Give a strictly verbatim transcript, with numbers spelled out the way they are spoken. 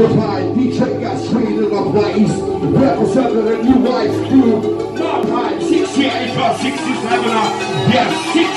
Goodbye, D J got straight in the place. Representing the new life crew. Not time, sixty-eight or sixty-seven. Yes, six.